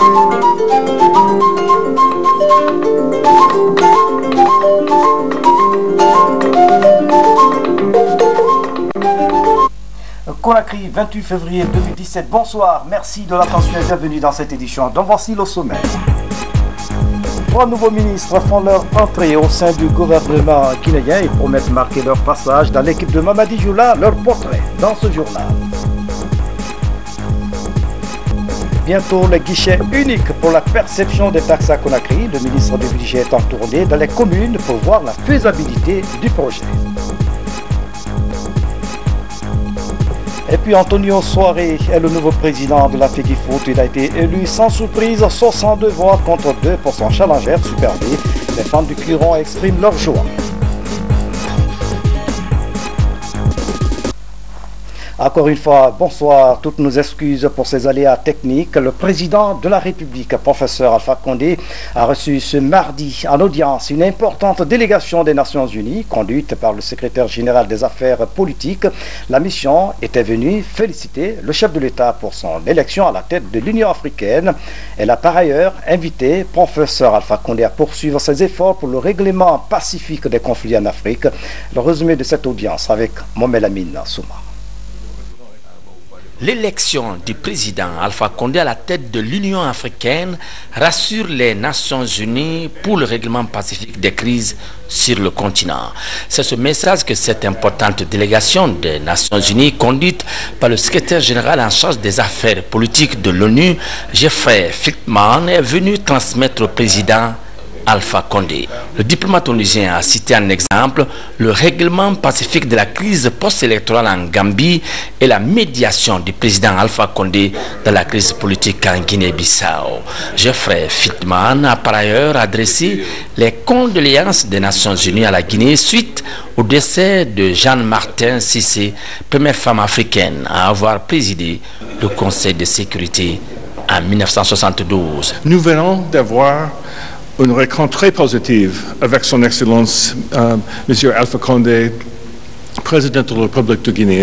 Conakry, 28 février 2017. Bonsoir, merci de l'attention et bienvenue dans cette édition. Donc voici le sommaire. 3 nouveaux ministres font leur entrée au sein du gouvernement guinéen et promettent marquer leur passage dans l'équipe de Mamadi Joula, leur portrait dans ce journal. Bientôt le guichet unique pour la perception des taxes à Conakry. Le ministre du Budget est en tournée dans les communes pour voir la faisabilité du projet. Et puis Antonio Soare est le nouveau président de la FEGIFOOT. Il a été élu sans surprise, 62 voix contre 2 pour son challenger Super B. Les fans du Curon expriment leur joie. Encore une fois, bonsoir, toutes nos excuses pour ces aléas techniques. Le président de la République, professeur Alpha Condé, a reçu ce mardi en audience une importante délégation des Nations Unies, conduite par le secrétaire général des affaires politiques. La mission était venue féliciter le chef de l'État pour son élection à la tête de l'Union africaine. Elle a par ailleurs invité professeur Alpha Condé à poursuivre ses efforts pour le règlement pacifique des conflits en Afrique. Le résumé de cette audience avec Mohamed Lamine Souma. L'élection du président Alpha Condé à la tête de l'Union africaine rassure les Nations Unies pour le règlement pacifique des crises sur le continent. C'est ce message que cette importante délégation des Nations Unies, conduite par le secrétaire général en charge des affaires politiques de l'ONU, Jeffrey Feltman, est venue transmettre au président Alpha Condé. Le diplomate onusien a cité en exemple le règlement pacifique de la crise post-électorale en Gambie et la médiation du président Alpha Condé dans la crise politique en Guinée-Bissau. Jeffrey Feltman a par ailleurs adressé les condoléances des Nations Unies à la Guinée suite au décès de Jeanne-Martin Cissé, première femme africaine à avoir présidé le Conseil de sécurité en 1972. Nous venons d'avoir une rencontre très positive avec son Excellence, M. Alpha Condé, président de la République de Guinée.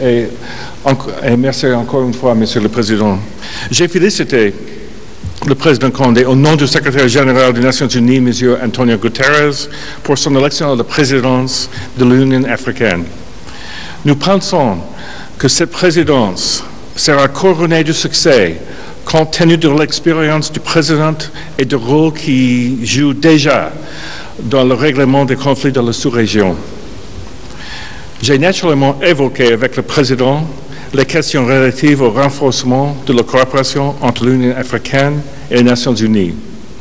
Et merci encore une fois, Monsieur le Président. J'ai félicité le président Condé au nom du secrétaire général des Nations Unies, M. Antonio Guterres, pour son élection à la présidence de l'Union africaine. Nous pensons que cette présidence sera couronnée de succès compte tenu de l'expérience du président et du rôle qu'il joue déjà dans le règlement des conflits de la sous-région. J'ai naturellement évoqué avec le président les questions relatives au renforcement de la coopération entre l'Union africaine et les Nations unies.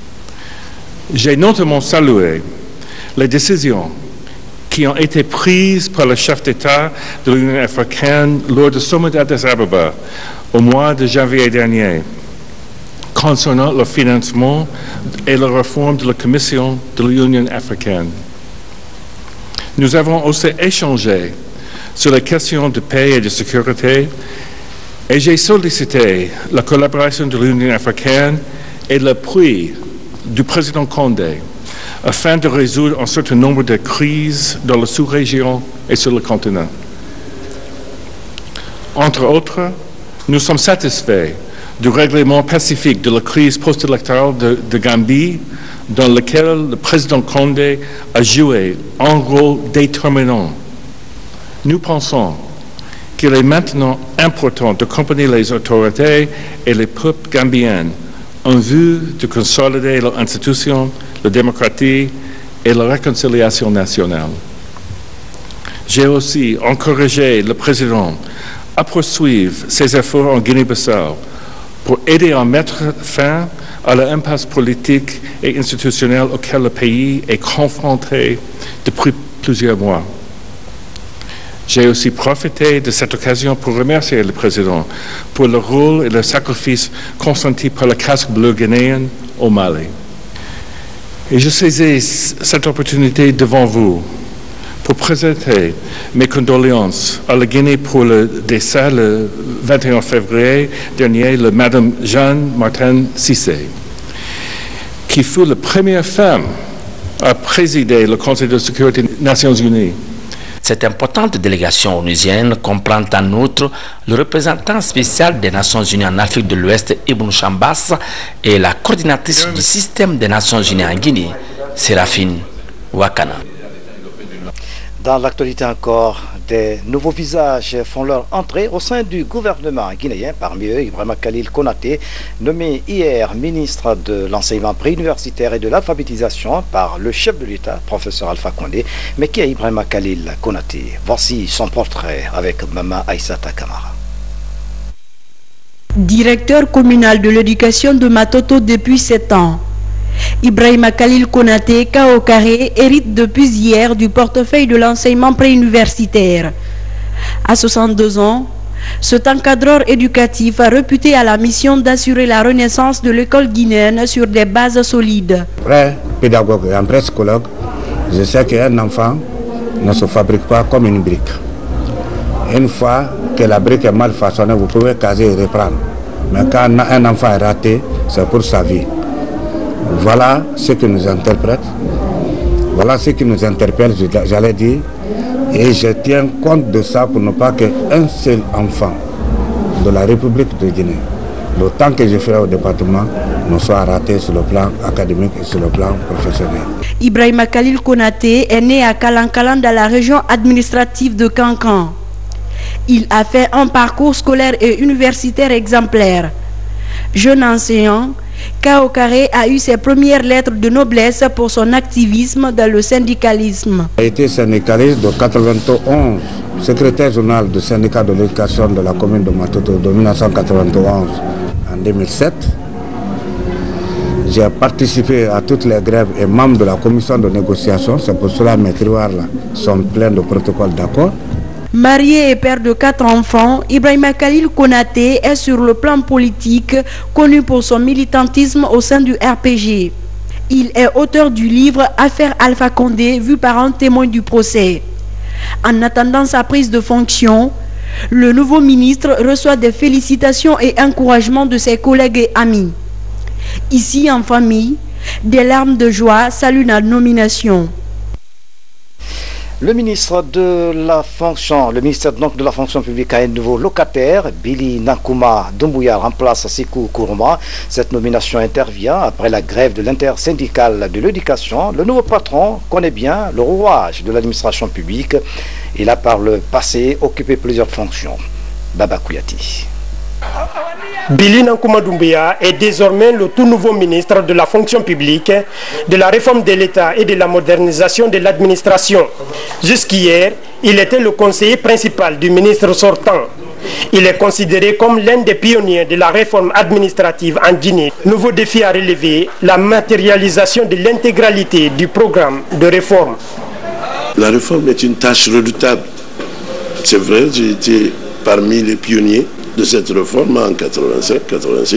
J'ai notamment salué les décisions qui ont été prises par le chef d'État de l'Union africaine lors du sommet d'Addis Abeba au mois de janvier dernier, concernant le financement et la réforme de la Commission de l'Union africaine. Nous avons aussi échangé sur les questions de paix et de sécurité et j'ai sollicité la collaboration de l'Union africaine et l'appui du président Condé afin de résoudre un certain nombre de crises dans la sous-région et sur le continent. Entre autres, nous sommes satisfaits du règlement pacifique de la crise post-électorale de Gambie, dans lequel le président Condé a joué un rôle déterminant. Nous pensons qu'il est maintenant important d'accompagner les autorités et les peuples gambiens en vue de consolider leur institution, la démocratie et la réconciliation nationale. J'ai aussi encouragé le président à poursuivre ses efforts en Guinée-Bissau pour aider à mettre fin à l'impasse politique et institutionnelle auquel le pays est confronté depuis plusieurs mois. J'ai aussi profité de cette occasion pour remercier le président pour le rôle et le sacrifice consentis par le casque bleu guinéen au Mali. Et je saisis cette opportunité devant vous pour présenter mes condoléances à la Guinée pour le décès le 21 février dernier de Mme Jeanne-Martin Cissé, qui fut la première femme à présider le Conseil de sécurité des Nations Unies. Cette importante délégation onusienne comprend en outre le représentant spécial des Nations Unies en Afrique de l'Ouest, Ibn Chambas, et la coordinatrice du système des Nations Unies en Guinée, Séraphine Wakana. Dans l'actualité encore, des nouveaux visages font leur entrée au sein du gouvernement guinéen. Parmi eux, Ibrahima Khalil Konaté, nommé hier ministre de l'enseignement préuniversitaire et de l'alphabétisation par le chef de l'État, professeur Alpha Condé. Mais qui est Ibrahima Khalil Konaté? Voici son portrait avec Mama Aïssata Kamara. Directeur communal de l'éducation de Matoto depuis 7 ans. Ibrahima Khalil Konaté, Kao Carré, hérite depuis hier du portefeuille de l'enseignement préuniversitaire. À 62 ans, cet encadreur éducatif a réputé à la mission d'assurer la renaissance de l'école guinéenne sur des bases solides. Vrai pédagogue et un psychologue, je sais qu'un enfant ne se fabrique pas comme une brique. Une fois que la brique est mal façonnée, vous pouvez caser et reprendre. Mais quand un enfant est raté, c'est pour sa vie. Voilà ce qui nous interprète, voilà ce qui nous interpelle, j'allais dire, et je tiens compte de ça pour ne pas qu'un seul enfant de la République de Guinée, le temps que je ferai au département, ne soit raté sur le plan académique et sur le plan professionnel. Ibrahima Khalil Konaté est né à Kalankalan dans la région administrative de Kankan. Il a fait un parcours scolaire et universitaire exemplaire. Jeune enseignant, Kao Carré a eu ses premières lettres de noblesse pour son activisme dans le syndicalisme. Il a été syndicaliste de 91, secrétaire général du syndicat de l'éducation de la commune de Matoto de 1991 en 2007. J'ai participé à toutes les grèves et membre de la commission de négociation. C'est pour cela que mes tiroirs sont pleins de protocoles d'accord. Marié et père de 4 enfants, Ibrahima Khalil Konaté est sur le plan politique connu pour son militantisme au sein du RPG. Il est auteur du livre Affaire Alpha Condé, vu par un témoin du procès. En attendant sa prise de fonction, le nouveau ministre reçoit des félicitations et encouragements de ses collègues et amis. Ici, en famille, des larmes de joie saluent la nomination. Le ministère de la fonction publique a un nouveau locataire. Billy Nankuma Doumbouya remplace Sikou Kourouma. Cette nomination intervient après la grève de l'intersyndicale de l'éducation. Le nouveau patron connaît bien le rouage de l'administration publique. Il a par le passé occupé plusieurs fonctions. Baba Kouyati. Billy Nankuma Doumbouya est désormais le tout nouveau ministre de la fonction publique, de la réforme de l'État et de la modernisation de l'administration. Jusqu'hier, il était le conseiller principal du ministre sortant. Il est considéré comme l'un des pionniers de la réforme administrative en Guinée. Nouveau défi à relever, la matérialisation de l'intégralité du programme de réforme. La réforme est une tâche redoutable. C'est vrai, j'ai été parmi les pionniers de cette réforme en 85-86.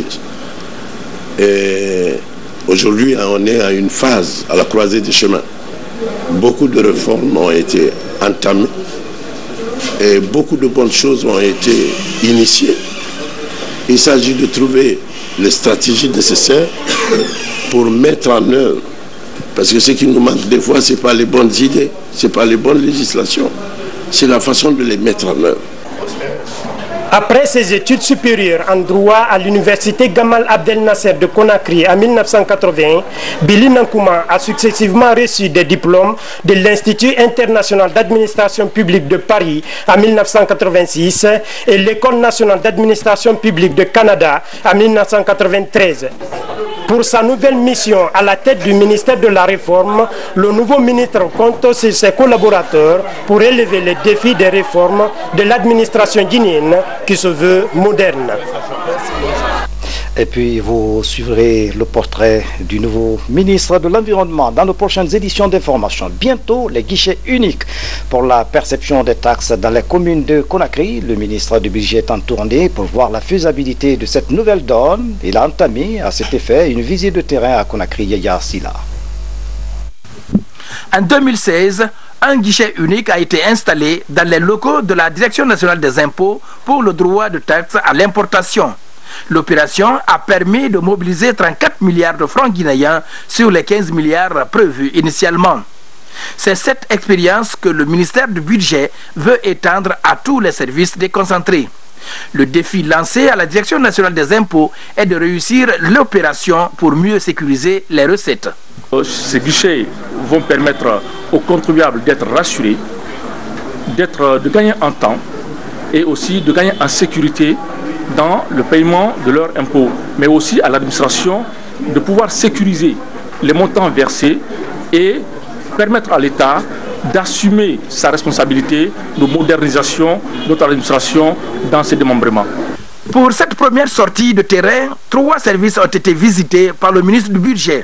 Et aujourd'hui, on est à une phase, à la croisée des chemins. Beaucoup de réformes ont été entamées et beaucoup de bonnes choses ont été initiées. Il s'agit de trouver les stratégies nécessaires pour mettre en œuvre. Parce que ce qui nous manque des fois, ce n'est pas les bonnes idées, ce n'est pas les bonnes législations, c'est la façon de les mettre en œuvre. Après ses études supérieures en droit à l'université Gamal Abdel Nasser de Conakry en 1980, Billy Nankuma a successivement reçu des diplômes de l'Institut international d'administration publique de Paris en 1986 et l'École nationale d'administration publique de Canada en 1993. Pour sa nouvelle mission à la tête du ministère de la Réforme, le nouveau ministre compte sur ses collaborateurs pour élever les défis des réformes de l'administration guinéenne qui se veut moderne. Et puis vous suivrez le portrait du nouveau ministre de l'Environnement dans nos prochaines éditions d'information. Bientôt, les guichets uniques pour la perception des taxes dans les communes de Conakry. Le ministre du Budget est en tournée pour voir la faisabilité de cette nouvelle donne. Il a entamé à cet effet une visite de terrain à Conakry, Yaya Silla. En 2016, un guichet unique a été installé dans les locaux de la Direction nationale des impôts pour le droit de taxe à l'importation. L'opération a permis de mobiliser 34 milliards de francs guinéens sur les 15 milliards prévus initialement. C'est cette expérience que le ministère du Budget veut étendre à tous les services déconcentrés. Le défi lancé à la Direction nationale des impôts est de réussir l'opération pour mieux sécuriser les recettes. Ces guichets vont permettre aux contribuables d'être rassurés, de gagner en temps et aussi de gagner en sécurité dans le paiement de leurs impôts, mais aussi à l'administration de pouvoir sécuriser les montants versés et permettre à l'État d'assumer sa responsabilité de modernisation de notre administration dans ses démembrements. Pour cette première sortie de terrain, 3 services ont été visités par le ministre du Budget.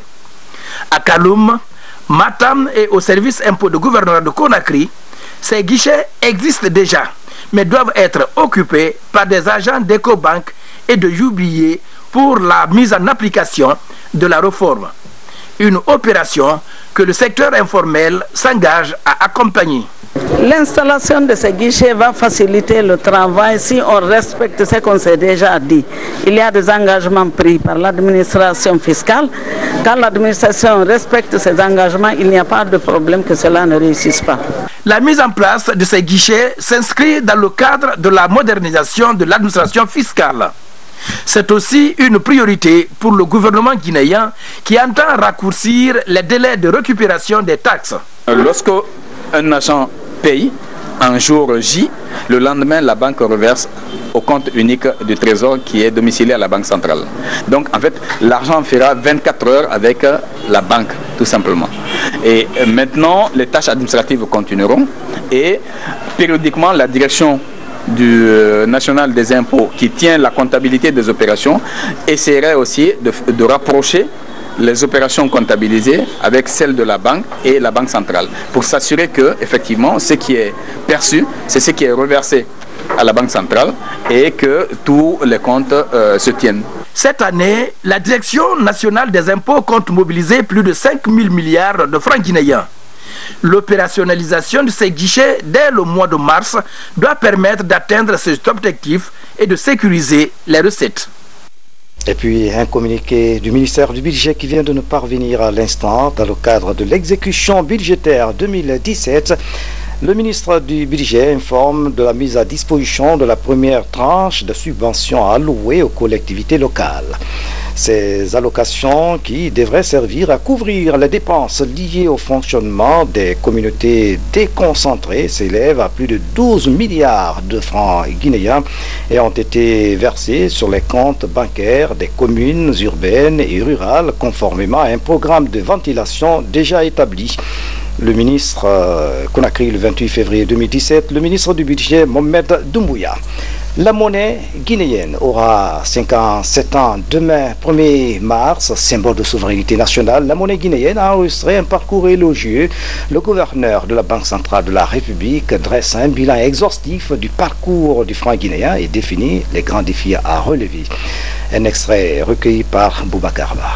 À Kaloum, Matam et au service impôt de gouvernement de Conakry, ces guichets existent déjà, mais doivent être occupés par des agents d'Ecobank et de UBA pour la mise en application de la réforme. Une opération que le secteur informel s'engage à accompagner. L'installation de ces guichets va faciliter le travail si on respecte ce qu'on s'est déjà dit. Il y a des engagements pris par l'administration fiscale. Quand l'administration respecte ces engagements, il n'y a pas de problème que cela ne réussisse pas. La mise en place de ces guichets s'inscrit dans le cadre de la modernisation de l'administration fiscale. C'est aussi une priorité pour le gouvernement guinéen qui entend raccourcir les délais de récupération des taxes. Lorsque un agent paye un jour J, le lendemain la banque reverse au compte unique du trésor qui est domicilié à la banque centrale. Donc en fait l'argent fera 24 heures avec la banque tout simplement. Et maintenant les tâches administratives continueront et périodiquement la direction du national des impôts qui tient la comptabilité des opérations essaierait aussi de rapprocher les opérations comptabilisées avec celles de la banque et la banque centrale pour s'assurer que effectivement ce qui est perçu c'est ce qui est reversé à la banque centrale et que tous les comptes se tiennent. Cette année, la Direction nationale des impôts compte mobiliser plus de 5 000 milliards de francs guinéens. L'opérationnalisation de ces guichets dès le mois de mars doit permettre d'atteindre cet objectif et de sécuriser les recettes. Et puis un communiqué du ministère du Budget qui vient de nous parvenir à l'instant dans le cadre de l'exécution budgétaire 2017. Le ministre du Budget informe de la mise à disposition de la première tranche de subventions allouées aux collectivités locales. Ces allocations qui devraient servir à couvrir les dépenses liées au fonctionnement des communautés déconcentrées s'élèvent à plus de 12 milliards de francs guinéens et ont été versées sur les comptes bancaires des communes urbaines et rurales conformément à un programme de ventilation déjà établi. Le ministre Conakry le 28 février 2017, le ministre du Budget Mohamed Doumbouya. La monnaie guinéenne aura 57 ans demain 1er mars, symbole de souveraineté nationale. La monnaie guinéenne a enregistré un parcours élogieux. Le gouverneur de la Banque centrale de la République dresse un bilan exhaustif du parcours du franc guinéen et définit les grands défis à relever. Un extrait recueilli par Boubacar Ba.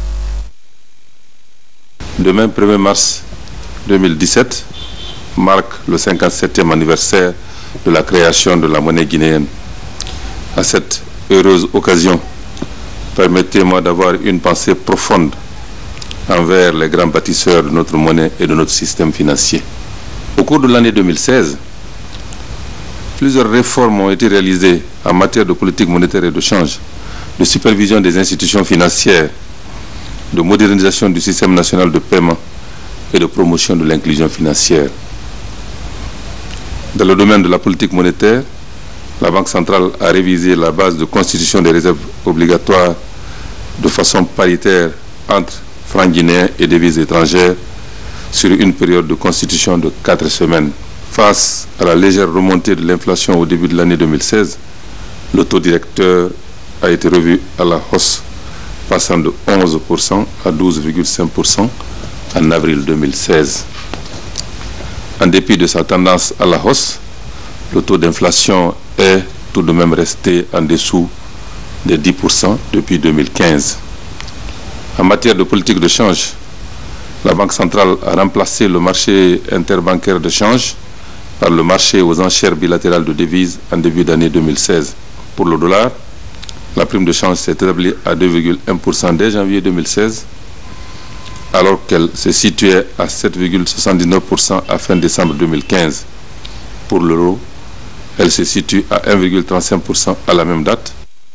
Demain 1er mars 2017 marque le 57e anniversaire de la création de la monnaie guinéenne. À cette heureuse occasion, permettez-moi d'avoir une pensée profonde envers les grands bâtisseurs de notre monnaie et de notre système financier. Au cours de l'année 2016, plusieurs réformes ont été réalisées en matière de politique monétaire et de change, de supervision des institutions financières, de modernisation du système national de paiement et de promotion de l'inclusion financière. Dans le domaine de la politique monétaire, la Banque centrale a révisé la base de constitution des réserves obligatoires de façon paritaire entre francs guinéens et devises étrangères sur une période de constitution de 4 semaines. Face à la légère remontée de l'inflation au début de l'année 2016, le taux directeur a été revu à la hausse, passant de 11% à 12,5% en avril 2016. En dépit de sa tendance à la hausse, le taux d'inflation est tout de même resté en dessous des 10% depuis 2015. En matière de politique de change, la Banque centrale a remplacé le marché interbancaire de change par le marché aux enchères bilatérales de devises en début d'année 2016. Pour le dollar, la prime de change s'est établie à 2,1% dès janvier 2016 alors qu'elle se situait à 7,79% à fin décembre 2015. Pour l'euro, elle se situe à 1,35% à la même date.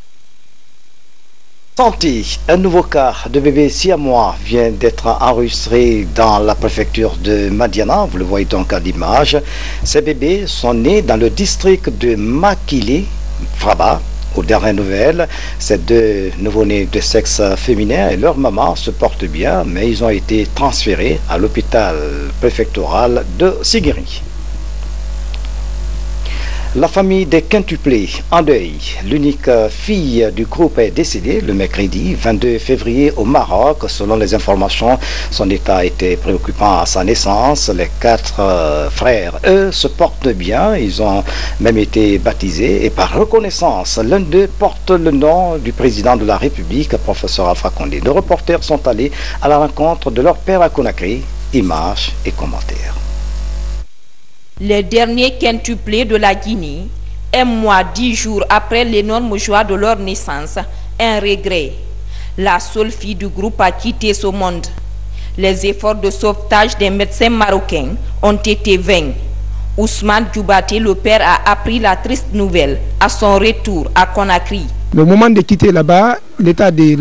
Santé, un nouveau cas de bébé siamois vient d'être enregistré dans la préfecture de Madiana. Vous le voyez donc à l'image. Ces bébés sont nés dans le district de Makile, Fraba. Aux dernières nouvelles, ces deux nouveau-nés de sexe féminin et leur maman se portent bien, mais ils ont été transférés à l'hôpital préfectoral de Sigiri. La famille des quintuplés en deuil. L'unique fille du groupe est décédée le mercredi 22 février au Maroc. Selon les informations, son état était préoccupant à sa naissance. Les 4 frères, eux, se portent bien. Ils ont même été baptisés et par reconnaissance, l'un d'eux porte le nom du président de la République, professeur Alpha Condé. Nos reporters sont allés à la rencontre de leur père à Conakry. Images et commentaires. Les derniers quintuplés de la Guinée, 1 mois, 10 jours après l'énorme joie de leur naissance, un regret. La seule fille du groupe a quitté ce monde. Les efforts de sauvetage des médecins marocains ont été vains. Ousmane Djoubaté, le père, a appris la triste nouvelle à son retour à Conakry. Le moment de quitter là-bas, l'état de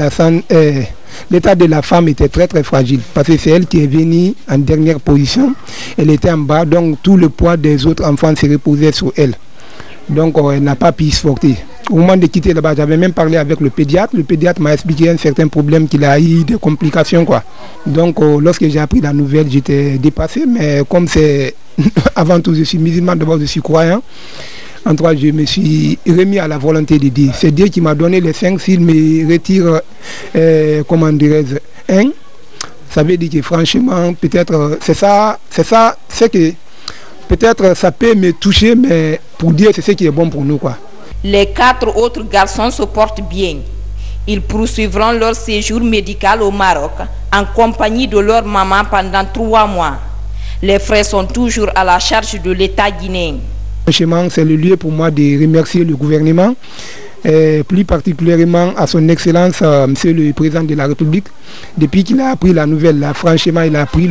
la femme était très très fragile parce que c'est elle qui est venue en dernière position. Elle était en bas, donc tout le poids des autres enfants se reposait sur elle. Donc elle n'a pas pu se porter. Au moment de quitter là-bas, j'avais même parlé avec le pédiatre. Le pédiatre m'a expliqué un certain problème qu'il a eu, des complications quoi. Donc lorsque j'ai appris la nouvelle, j'étais dépassé. Mais comme c'est avant tout, je suis musulman, d'abord je suis croyant. En tout cas, je me suis remis à la volonté de Dieu. C'est Dieu qui m'a donné les 5. S'il me retire, comment dirais-je, 1, ça veut dire que franchement, peut-être, c'est que peut-être ça peut me toucher, mais pour Dieu, c'est ce qui est bon pour nous, quoi. Les 4 autres garçons se portent bien. Ils poursuivront leur séjour médical au Maroc en compagnie de leur maman pendant 3 mois. Les frais sont toujours à la charge de l'État guinéen. Franchement, c'est le lieu pour moi de remercier le gouvernement, plus particulièrement à son Excellence, Monsieur le Président de la République. Depuis qu'il a appris la nouvelle, là, franchement, il a pris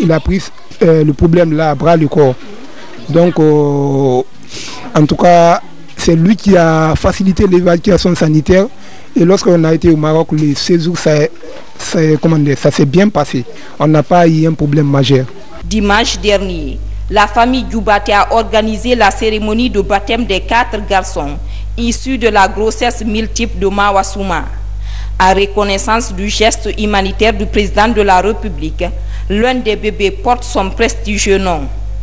le problème là à bras le corps. Donc, en tout cas, c'est lui qui a facilité l'évacuation sanitaire. Et lorsqu'on a été au Maroc, le séjour, ça s'est bien passé. On n'a pas eu un problème majeur. Dimanche dernier, la famille Djoubaté a organisé la cérémonie de baptême des 4 garçons issus de la grossesse multiple de Mawasouma. En reconnaissance du geste humanitaire du président de la République, l'un des bébés porte son prestigieux nom.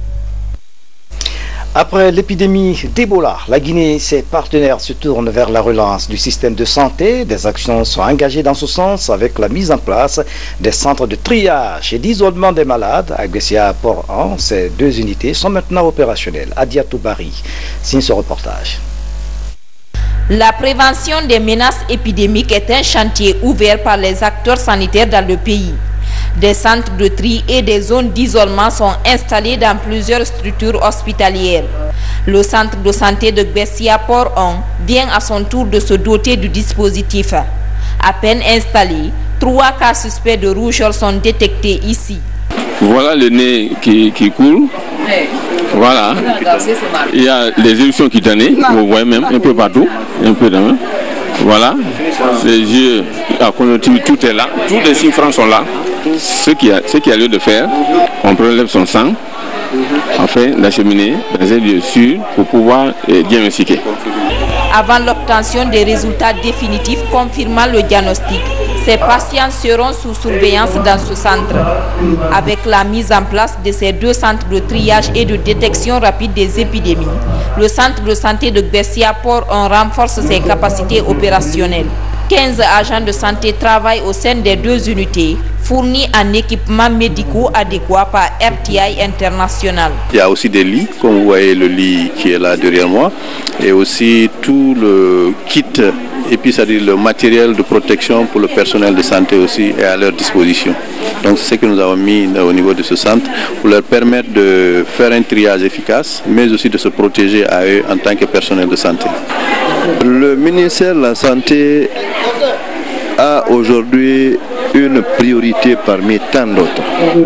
Après l'épidémie d'Ebola, la Guinée et ses partenaires se tournent vers la relance du système de santé. Des actions sont engagées dans ce sens avec la mise en place des centres de triage et d'isolement des malades. À Port-An, ces 2 unités sont maintenant opérationnelles. Adia Toubari signe ce reportage. La prévention des menaces épidémiques est un chantier ouvert par les acteurs sanitaires dans le pays. Des centres de tri et des zones d'isolement sont installés dans plusieurs structures hospitalières. Le centre de santé de Gbessia Port-On vient à son tour de se doter du dispositif. À peine installés, 3 cas suspects de rougeole sont détectés ici. Voilà le nez qui coule. Voilà. Il y a les éruptions cutanées, vous voyez même un peu partout, un peu dans. Voilà. Les yeux, la conjonctivite, tout est là. Tous les signes francs sont là. Ce qu'il y a lieu de faire, on prélève son sang afin d'acheminer dans un lieu sûr pour pouvoir diagnostiquer. Avant l'obtention des résultats définitifs confirmant le diagnostic, ces patients seront sous surveillance dans ce centre. Avec la mise en place de ces 2 centres de triage et de détection rapide des épidémies, le centre de santé de Gbessia Port-On renforce ses capacités opérationnelles. 15 agents de santé travaillent au sein des 2 unités, fournis en équipements médicaux adéquats par RTI International. Il y a aussi des lits, comme vous voyez le lit qui est là derrière moi, et aussi tout le kit, et puis c'est-à-dire le matériel de protection pour le personnel de santé aussi est à leur disposition. Donc c'est ce que nous avons mis au niveau de ce centre pour leur permettre de faire un triage efficace, mais aussi de se protéger à eux en tant que personnel de santé. Le ministère de la Santé a aujourd'hui une priorité parmi tant d'autres.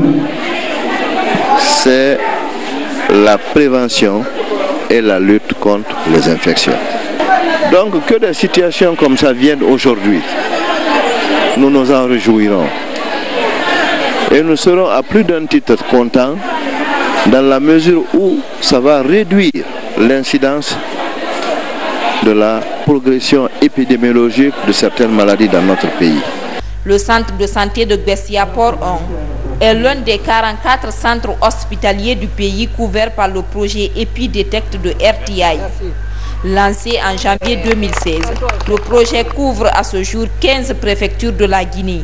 C'est la prévention et la lutte contre les infections. Donc que des situations comme ça viennent aujourd'hui, nous nous en réjouirons. Et nous serons à plus d'un titre contents dans la mesure où ça va réduire l'incidence de la progression épidémiologique de certaines maladies dans notre pays. Le centre de santé de Gbessia-Port 1 est l'un des 44 centres hospitaliers du pays couverts par le projet EpiDetect de RTI. Lancé en janvier 2016, le projet couvre à ce jour 15 préfectures de la Guinée.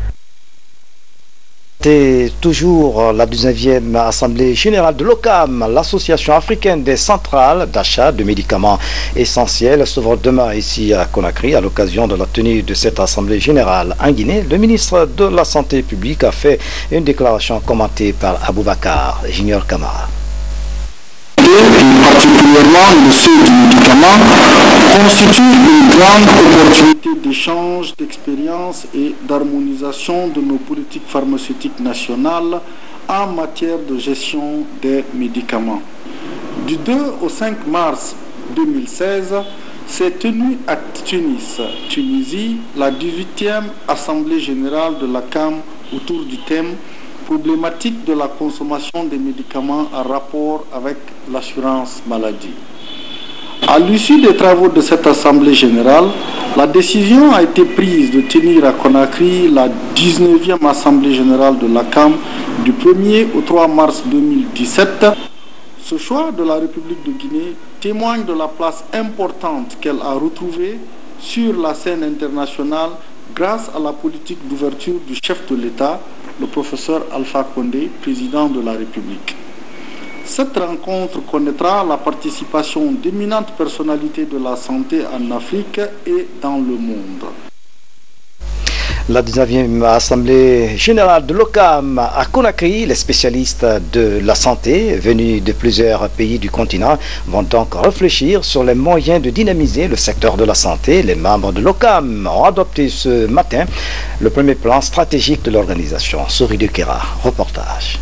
C'est toujours la 19e Assemblée générale de l'OCAM, l'Association africaine des centrales d'achat de médicaments essentiels, se voit demain ici à Conakry à l'occasion de la tenue de cette Assemblée générale en Guinée. Le ministre de la Santé publique a fait une déclaration commentée par Aboubakar Junior Kamara. Particulièrement le dossier du médicament, constitue une grande opportunité d'échange, d'expérience et d'harmonisation de nos politiques pharmaceutiques nationales en matière de gestion des médicaments. Du 2 au 5 mars 2016, s'est tenue à Tunis, Tunisie, la 18e Assemblée générale de l'ACAM autour du thème problématique de la consommation des médicaments en rapport avec l'assurance maladie. À l'issue des travaux de cette Assemblée générale, la décision a été prise de tenir à Conakry la 19e Assemblée générale de l'ACAM du 1er au 3 mars 2017. Ce choix de la République de Guinée témoigne de la place importante qu'elle a retrouvée sur la scène internationale grâce à la politique d'ouverture du chef de l'État, le professeur Alpha Condé, président de la République. Cette rencontre connaîtra la participation d'éminentes personnalités de la santé en Afrique et dans le monde. La 19e Assemblée générale de l'OCAM à Conakry, les spécialistes de la santé venus de plusieurs pays du continent vont donc réfléchir sur les moyens de dynamiser le secteur de la santé. Les membres de l'OCAM ont adopté ce matin le premier plan stratégique de l'organisation. Souris de Kera, reportage.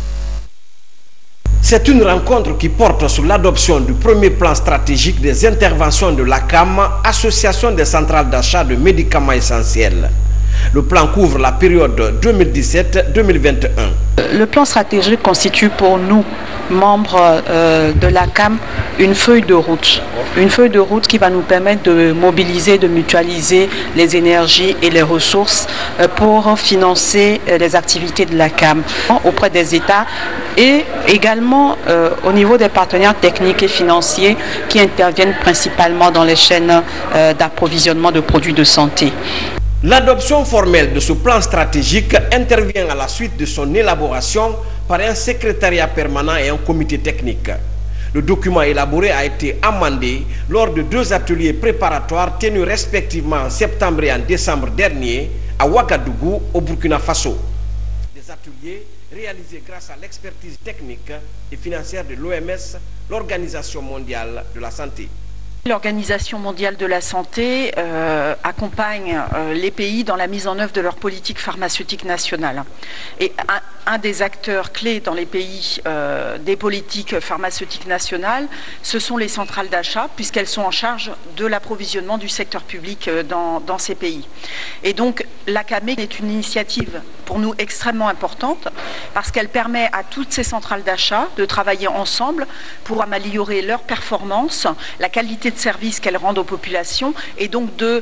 C'est une rencontre qui porte sur l'adoption du premier plan stratégique des interventions de l'ACAM, Association des centrales d'achat de médicaments essentiels. Le plan couvre la période 2017-2021. Le plan stratégique constitue pour nous, membres de l'ACAM, une feuille de route. Une feuille de route qui va nous permettre de mobiliser, de mutualiser les énergies et les ressources pour financer les activités de l'ACAM auprès des États et également au niveau des partenaires techniques et financiers qui interviennent principalement dans les chaînes d'approvisionnement de produits de santé. L'adoption formelle de ce plan stratégique intervient à la suite de son élaboration par un secrétariat permanent et un comité technique. Le document élaboré a été amendé lors de 2 ateliers préparatoires tenus respectivement en septembre et en décembre dernier à Ouagadougou, au Burkina Faso. Des ateliers réalisés grâce à l'expertise technique et financière de l'OMS, l'Organisation mondiale de la santé. L'Organisation mondiale de la santé accompagne les pays dans la mise en œuvre de leur politique pharmaceutique nationale. Et un des acteurs clés dans les pays des politiques pharmaceutiques nationales, ce sont les centrales d'achat, puisqu'elles sont en charge de l'approvisionnement du secteur public dans ces pays. Et donc, l'ACAM est une initiative pour nous extrêmement importante, parce qu'elle permet à toutes ces centrales d'achat de travailler ensemble pour améliorer leur performance, la qualité de services qu'elles rendent aux populations et donc de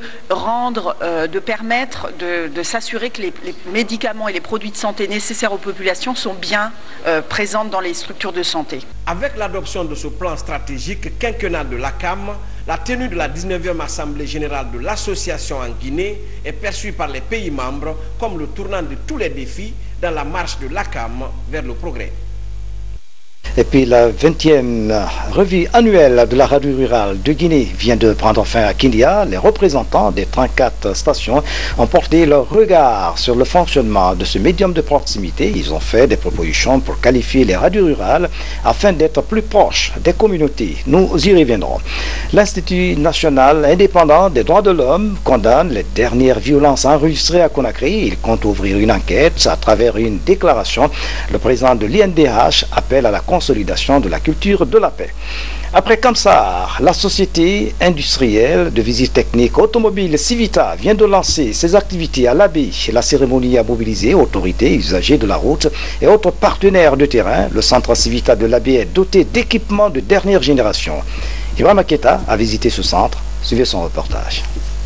permettre de s'assurer que les médicaments et les produits de santé nécessaires aux populations sont bien présents dans les structures de santé. Avec l'adoption de ce plan stratégique quinquennal de l'ACAM, la tenue de la 19e Assemblée générale de l'association en Guinée est perçue par les pays membres comme le tournant de tous les défis dans la marche de l'ACAM vers le progrès. Et puis la 20e revue annuelle de la radio rurale de Guinée vient de prendre fin à Kindia. Les représentants des 34 stations ont porté leur regard sur le fonctionnement de ce médium de proximité. Ils ont fait des propositions pour qualifier les radios rurales afin d'être plus proches des communautés. Nous y reviendrons. L'Institut national indépendant des droits de l'homme condamne les dernières violences enregistrées à Conakry. Il compte ouvrir une enquête à travers une déclaration. Le président de l'INDH appelle à la consolidation de la culture de la paix. Après Kamsar, la société industrielle de visite technique automobile Civita vient de lancer ses activités à l'Abbé. La cérémonie a mobilisé autorités, usagers de la route et autres partenaires de terrain. Le centre Civita de l'Abbé est doté d'équipements de dernière génération. Ibrahim Maketa a visité ce centre. Suivez son reportage.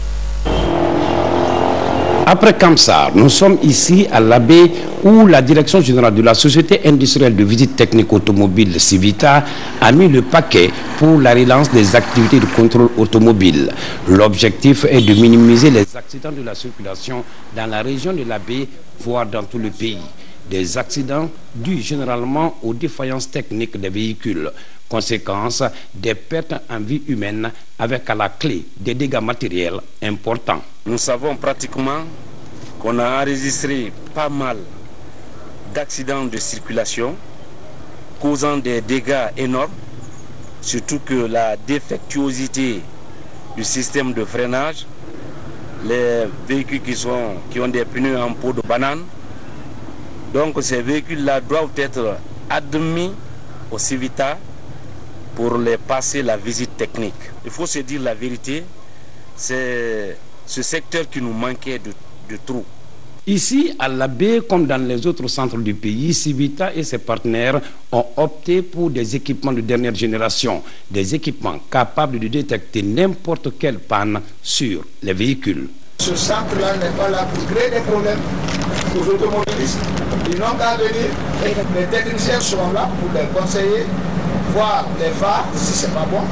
Après Kamsar, nous sommes ici à l'Abbé où la direction générale de la société industrielle de visite technique automobile Civita a mis le paquet pour la relance des activités de contrôle automobile. L'objectif est de minimiser les accidents de la circulation dans la région de l'Abbé, voire dans tout le pays. Des accidents dus généralement aux défaillances techniques des véhicules. Conséquence, des pertes en vie humaine avec à la clé des dégâts matériels importants. Nous savons pratiquement qu'on a enregistré pas mal d'accidents de circulation causant des dégâts énormes, surtout que la défectuosité du système de freinage, les véhicules qui ont des pneus en peau de banane. Donc ces véhicules-là doivent être admis au Civita pour les passer la visite technique. Il faut se dire la vérité, c'est ce secteur qui nous manquait de trop. Ici, à l'Abbé, comme dans les autres centres du pays, Civita et ses partenaires ont opté pour des équipements de dernière génération, des équipements capables de détecter n'importe quelle panne sur les véhicules. Ce centre-là n'est pas là pour créer des problèmes aux automobilistes. Ils n'ont qu'à venir et les techniciens seront là pour les conseiller, voir les phares si c'est pas bon,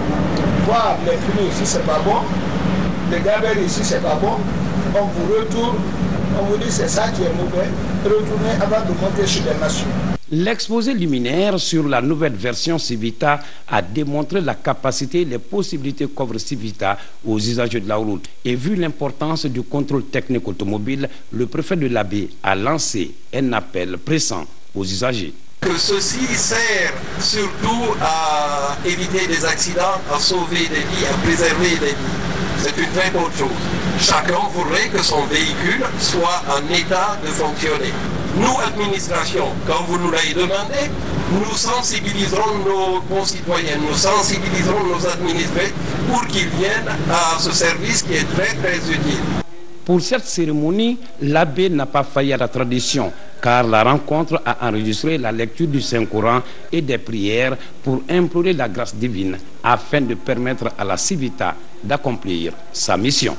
voir les pneus si c'est pas bon, les gabarit si c'est pas bon. On vous retourne, on vous dit c'est ça qui est mauvais, retournez avant de monter sur les machines. L'exposé luminaire sur la nouvelle version Civita a démontré la capacité et les possibilités qu'offre Civita aux usagers de la route. Et vu l'importance du contrôle technique automobile, le préfet de l'Abbé a lancé un appel pressant aux usagers. Que ceci sert surtout à éviter des accidents, à sauver des vies, à préserver des vies. C'est une très bonne chose. Chacun voudrait que son véhicule soit en état de fonctionner. Nous, administration, quand vous nous l'avez demandé, nous sensibiliserons nos concitoyens, nous sensibiliserons nos administrés pour qu'ils viennent à ce service qui est très très utile. Pour cette cérémonie, l'Abbé n'a pas failli à la tradition, car la rencontre a enregistré la lecture du Saint-Coran et des prières pour implorer la grâce divine afin de permettre à la Civita d'accomplir sa mission.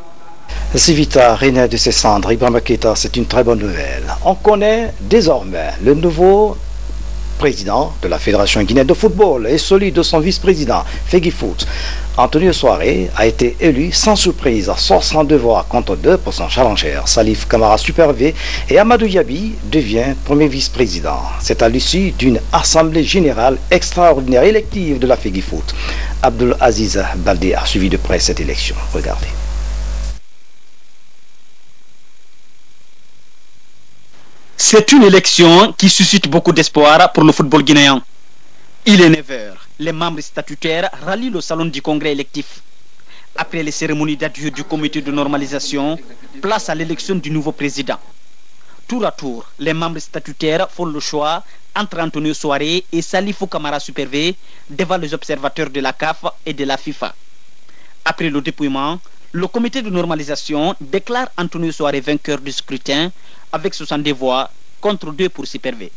Civita renaît de ses cendres. Ibrahim Maketa, c'est une très bonne nouvelle. On connaît désormais le nouveau président de la Fédération guinéenne de football et celui de son vice-président, Fegifoot. Antonio Soare a été élu sans surprise, 62 voix contre 2 pour son challenger. Salif Kamara Super V et Amadou Yabi devient premier vice-président. C'est à l'issue d'une assemblée générale extraordinaire élective de la Fegifoot. Abdul Aziz Baldé a suivi de près cette élection. Regardez. C'est une élection qui suscite beaucoup d'espoir pour le football guinéen. Il est 9h. Les membres statutaires rallient le salon du congrès électif. Après les cérémonies d'adieu du comité de normalisation, place à l'élection du nouveau président. Tour à tour, les membres statutaires font le choix entre Antonio Soare et Salifou Kamara Supervé devant les observateurs de la CAF et de la FIFA. Après le dépouillement, le comité de normalisation déclare Antonio Soare vainqueur du scrutin avec 62 voix contre 2 pour Supervé.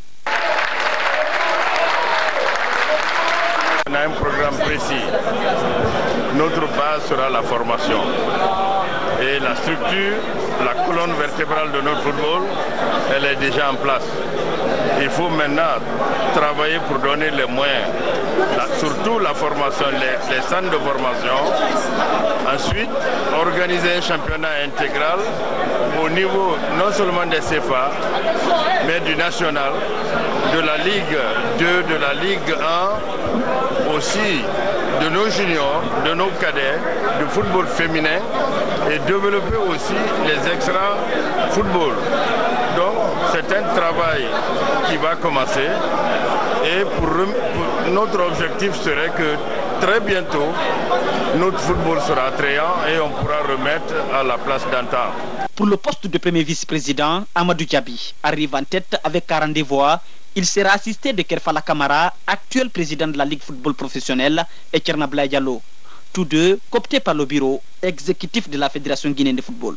On a un programme précis. Notre base sera la formation. Et la structure la colonne vertébrale de notre football, elle est déjà en place. Il faut maintenant travailler pour donner les moyens, surtout la formation, les centres de formation. Ensuite, organiser un championnat intégral au niveau non seulement des CFA, mais du national, de la Ligue 2, de la Ligue 1, aussi de nos juniors, de nos cadets, du football féminin et développer aussi les extra football. Donc c'est un travail qui va commencer et notre objectif serait que très bientôt notre football sera attrayant et on pourra remettre à la place d'antan. Pour le poste de premier vice-président, Amadou Diaby arrive en tête avec 42 voix. Il sera assisté de Kerfala Kamara, actuel président de la Ligue football professionnelle, et Tchernabla Diallo, tous deux cooptés par le bureau exécutif de la Fédération guinéenne de football.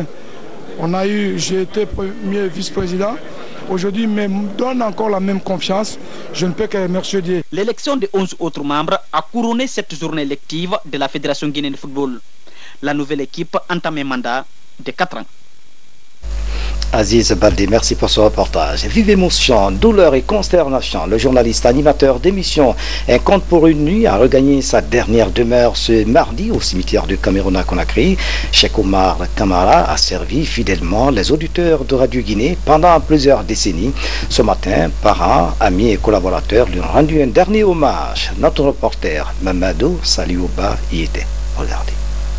J'ai été premier vice-président. Aujourd'hui, me donne encore la même confiance. Je ne peux que remercier Dieu. L'élection de 11 autres membres a couronné cette journée élective de la Fédération guinéenne de football. La nouvelle équipe entame un mandat de 4 ans. Aziz Baldé, merci pour ce reportage. Vive émotion, douleur et consternation. Le journaliste animateur d'émission Un conte pour une nuit a regagné sa dernière demeure ce mardi au cimetière du Cameroun à Conakry. Cheikh Oumar Kamara a servi fidèlement les auditeurs de Radio Guinée pendant plusieurs décennies. Ce matin, parents, amis et collaborateurs lui ont rendu un dernier hommage. Notre reporter Mamadou Saliouba y était. Regardez.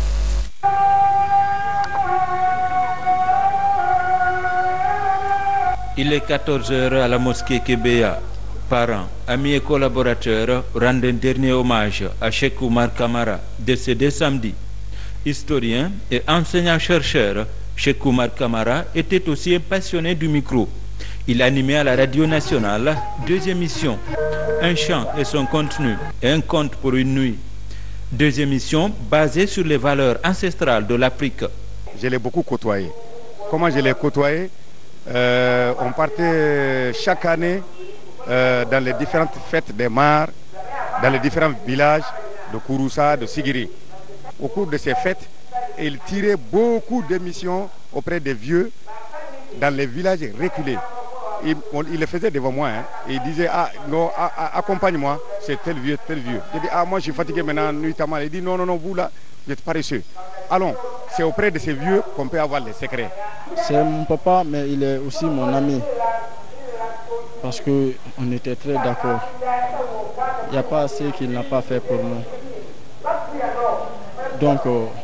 Il est 14 h à la mosquée Kébéa. Parents, amis et collaborateurs rendent un dernier hommage à Cheikh Oumar Kamara, décédé samedi. Historien et enseignant-chercheur, Cheikh Oumar Kamara était aussi un passionné du micro. Il animait à la radio nationale 2 émissions, un chant et son contenu et un conte pour une nuit. 2 émissions basées sur les valeurs ancestrales de l'Afrique. Je l'ai beaucoup côtoyé. Comment je l'ai côtoyé? On partait chaque année dans les différentes fêtes des Mares, dans les différents villages de Kouroussa, de Sigiri. Au cours de ces fêtes, il tirait beaucoup d'émissions auprès des vieux dans les villages reculés. Il les faisait devant moi. Et il disait, accompagne-moi, c'est tel vieux, tel vieux. Je dis, moi je suis fatigué maintenant, nuit à mal. Il dit, non, vous là, vous êtes paresseux. Allons, c'est auprès de ces vieux qu'on peut avoir les secrets. C'est mon papa, mais il est aussi mon ami. Parce qu'on était très d'accord. Il n'y a pas assez qu'il n'a pas fait pour nous. Donc,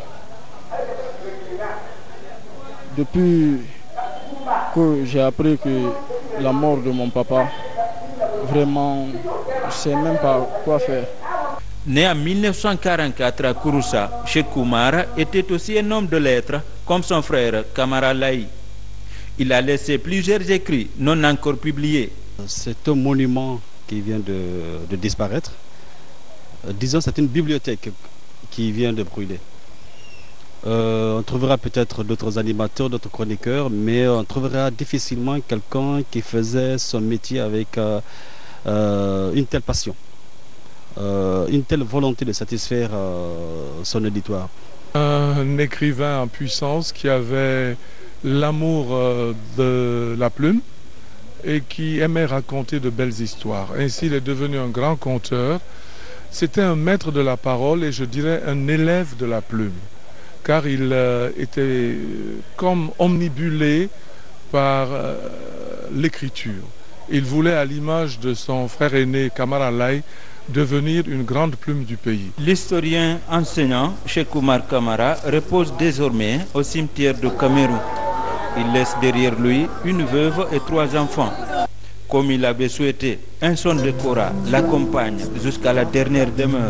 depuis que j'ai appris que la mort de mon papa, vraiment, je ne sais même pas quoi faire. Né en 1944 à Kouroussa, Cheikh Oumar était aussi un homme de lettres, comme son frère Kamara Laï. Il a laissé plusieurs écrits non encore publiés. C'est un monument qui vient de disparaître. Disons, c'est une bibliothèque qui vient de brûler. On trouvera peut-être d'autres animateurs, d'autres chroniqueurs, mais on trouvera difficilement quelqu'un qui faisait son métier avec une telle passion. Une telle volonté de satisfaire son auditoire. Un écrivain en puissance qui avait l'amour de la plume et qui aimait raconter de belles histoires. Ainsi, il est devenu un grand conteur. C'était un maître de la parole et je dirais un élève de la plume, car il était comme omnibulé par l'écriture. Il voulait, à l'image de son frère aîné Kamara Laï, devenir une grande plume du pays. L'historien enseignant Cheikh Oumar Kamara repose désormais au cimetière de Cameroun. Il laisse derrière lui une veuve et 3 enfants. Comme il avait souhaité, un son de Kora l'accompagne jusqu'à la dernière demeure.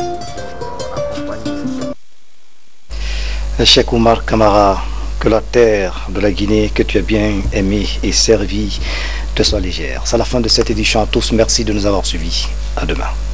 Cheikh Oumar Kamara, que la terre de la Guinée que tu as bien aimé et servi te soit légère. C'est la fin de cette édition à tous. Merci de nous avoir suivis. À demain.